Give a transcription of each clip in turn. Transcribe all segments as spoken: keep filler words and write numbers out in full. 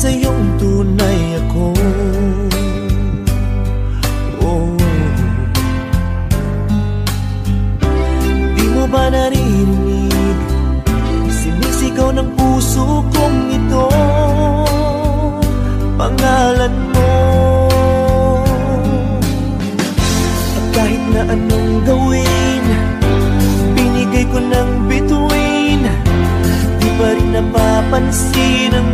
sa'yong tunay ako. Oh. Di mo ba naririnig sinisigaw ng puso kong ito, pangalan mo. At kahit na anong gawin, binigay ko ng bituin, di pa rin napapansin ang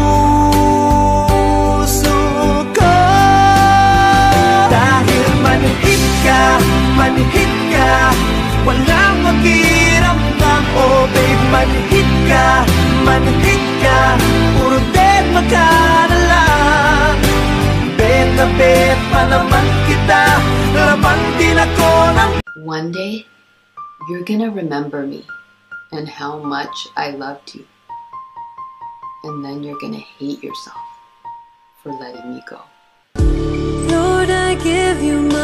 puso ko. Dahil manhid ka, manhid ka, walang makiramdam. Oh babe, manhid ka, manhid ka, puro deadma ka na lang. Bet na bet pa naman kita, laban din ako ng... One day, you're gonna remember me and how much I loved you. And then you're gonna hate yourself for letting me go. Lord, I give you my